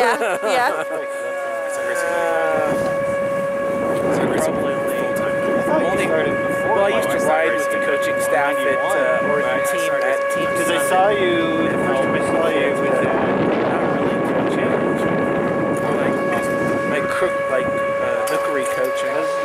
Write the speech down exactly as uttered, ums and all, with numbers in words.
Yeah, yeah. Uh, so probably only, only well, I used to ride with the coaching staff at uh, or the team at Team Because they Summit. saw you, the first time I saw you was at, Not really coaching. More like like crook, like uh, nookery coaching.